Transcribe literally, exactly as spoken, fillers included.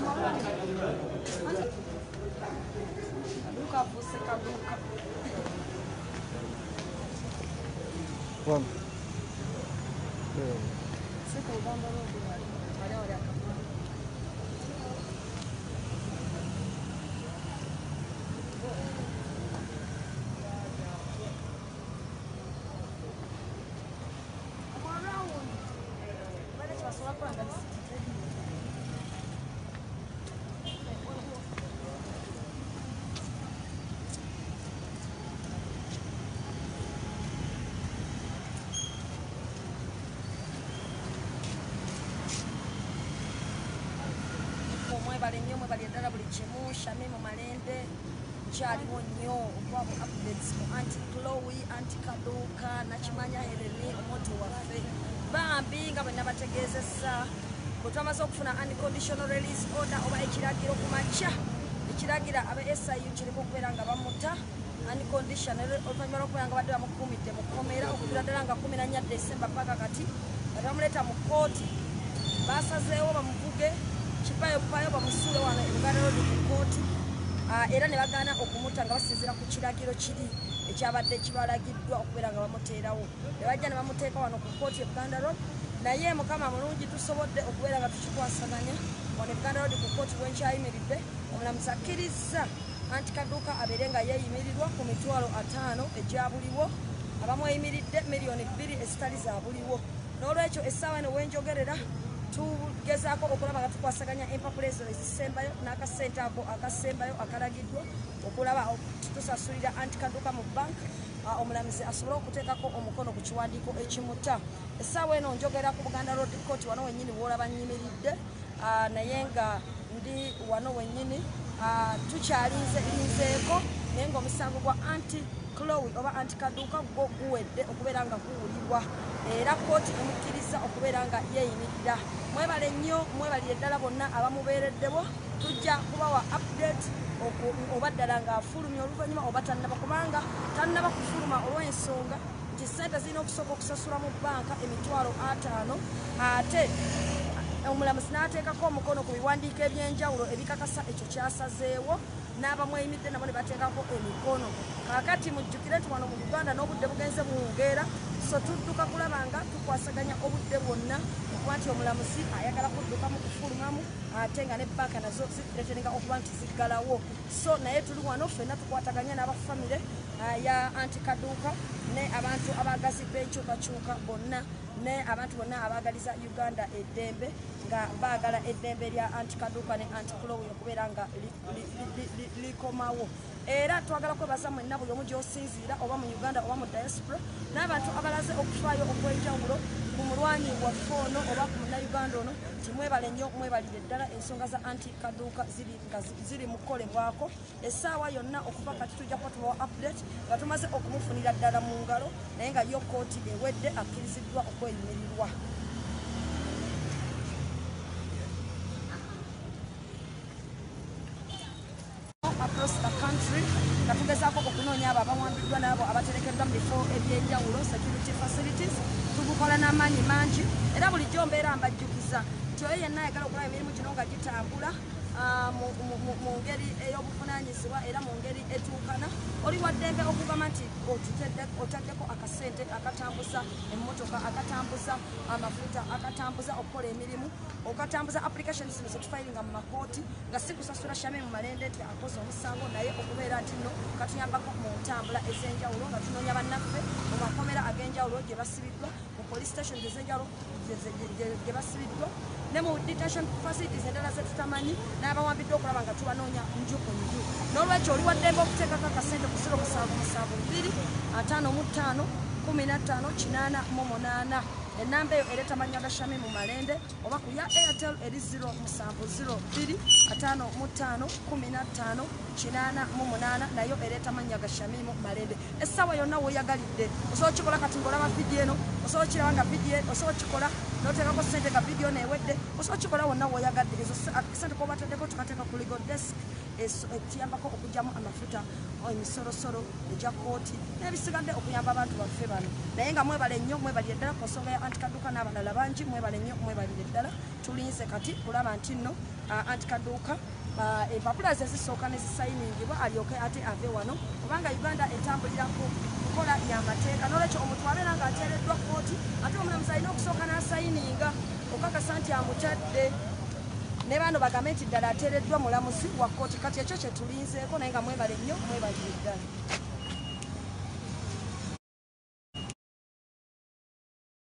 Kaduka fuse kaduka. One. Two. Siko ubanda road wali. Wali wali akapana. Mwebale nnyo mwebale ddala buli kimu Shami mu Malende kyaliwo nnyo okuba mu updates mu Anti Chloe, Anti Kaduka, Nakimanya Helene omuntu waffe bambi nga bwe nabategeezesa bwe twamaze okufuna unconditional release order oba ekiragiro ku makya ekiragira abe S I U kiriko okubeera nga bamuta unconditional oluvannyuma lw'okubeera nga badde bamukuumidde mu kkomera okuviira ddala nga kumi na nnya December paka kati nga bamuleeta mu kkooti basazeewo bamuvuge kipayo payo bamusuule wano Uganda Road ku kkooti era ne bagaana okumuta nga basinziira ku kiragiro kiri ekyabadde kibalagiddwa okubeera nga bamuteerawo ne bajja ne bamuteeka wano ku kkooti Uganda Road naye mukama mulungi tusobodde okubeera nga tukikwasaganya wano Uganda Road ku kkooti bwenkyayimiridde omulamuzi akkiriza Anti Kaduka abeere nga yeeyimirirwa ku mitwalo ataano egya buliwo abamweyimiridde miliyoni bbiri ezitali za buliwo n'olwekyo essaawa eno wenjogerera tugezaako okulaba nga tukwasaganya empapula ezo ezisembayo n'akasente ako akasembayo akalagiddwa okulaba tusasulira Anti Kaduka mu banka omulamuzi asobole okuteekako omukono ku kiwandiiko ekimuta essaawa eno njogera ku Buganda Road Court wano wennyini woolaba nnyimiridde naye nga ndi wano wennyini tukyalinze linzeeko naye ng'omusango gwa Anti Chloe oba Anti Kaduka gwo guwedde okubeera nga guwulirwa era kkooti emukkiriza okubeera nga yeeyimirira mwebale nnyo mwebalire ddala bonna abamubeereddebo tujja kubawa update oba ddala ng'afulumya oluvannyuma oba tannaba kubanga tannaba kufuluma olw'ensonga nti ssente zirina okusooka okusasula mu bbanka emitwalo ataano ate omulamuzi n'ateekako omukono ku biwandiiko ebyenjawulo ebikakasa ekyo kyasazeewo n'abamweyimidde nabo ne bateekako emikono kaakati mujjukire nti wano mu Uganda n'obudde bugenze buwungeera so tudduka kulaba nga tukwasaganya obudde bwonna okuba nti omulamuzi ayagala kuddukamu kufulumamu ate nga ne banka nazo zireteringa okuba nti ziggalawo so naye tuli wano ffenna tukwataganya n'abafamire ya Anti Kaduka ne abantu abagazi b'enkyukakyuka bonna ne abantu bonna abaagaliza Uganda eddembe nga baagala eddembe lya Anti Kaduka ne Anti Chloe okubeera nga likomawo era twagala kwebaza mwenna buli omu gy'osinziira oba mu Uganda oba mu diaspora n'abantu abalaze okufaayo okw'enjawulo ku mulwanyi waffe ono oba ku munnayuganda ono timwebale nnyo mwebalire ddala ensonga za Anti Kaduka ziri nga ziri mu kukolebwako essaawa yonna okuva kati tujja kuba tubawa update nga tumaze okumufunira ddala mu ngalo naye nga yo kkooti ewedde akkiriziddwa okweyimirirwa. Across the country nga tugezaako okunoonya abo abawambiddwa n'abo abaterekeddwa mu bifo ebyenjawulo security facilities tugukola n'amaanyi mangi era bulijjo mbeera mbajjukiza nti oyo yenna ayagala okulaba emirimu gino nga gitambula mu ngeri ey'obuvunaanyizibwa era mu ngeri etuukana oli waddembe okugamba nti otaddeko akasente akatambuza emmotoka akatambuza amafuta akatambuza okukola emirimu okatambuza applications zino zetufayiringa mu makooti nga si kusasula Shami mu Malende nti akoze omusango naye okubeera nti nno katuyambako mu ntambula ez'enjawulo nga tunoonya bannaffe mu makomera ag'enjawulo gye basibiddwa mu police station ez'enjawulo gye basibiddwa ne mu detention facilities endala zetutamanyi n'abawambiddwa okulaba nga tubanoonya nju ku nju n'olwekyo oli waddembe okuteekako akasente ku ziro musanvu musanvu bbiri ataano mu ttaano kumi na ttaano kinaana mu munaana enamba eyo ereeta mannya ga Shami mu Malende oba ku ya Airtel eri ziro musanvu ziro bbiri ataano mu ttaano kumi na ttaano kinaana mu munaana nayo ereeta mannya ga Shami mu Malende essaawa yonna weoyagalidde osobola kikola kati ng'olaba vidiyo eno osobola okiraba nga vidiyo osobola okikola n'oteekako ssente nga vidiyo neewedde osobola okikola wonna w'oyagadde ezo ssente koba bateddeko tukateeka ku legal desk ekiyambako okugyamu amafuta emisolosolo egya kooti n'ebisigadde okuyamba abantu baffe bano naye nga mwebale nnyo mwebalire ddala ku nsonga ya antikaduuka n'abalala bangi mwebale nnyo mwebalire ddala tulinze kati kulaba nti nno antikaduuka empapula ze zisooka ne zisayiningibwa alyoke ate ave wano kubanga uganda etambulirako kukola y'amateeka n'olwekyo omuntu wabeera nga ateereddwa kooti ate omulamuzi alina okusooka n'asayininga okakasa nti amutadde ne bano bagambe nti ddala ateereddwa mulamuzi wa kooti kati ekyo kye tulinzeeko naye nga mwebale nnyo mwebalire ddala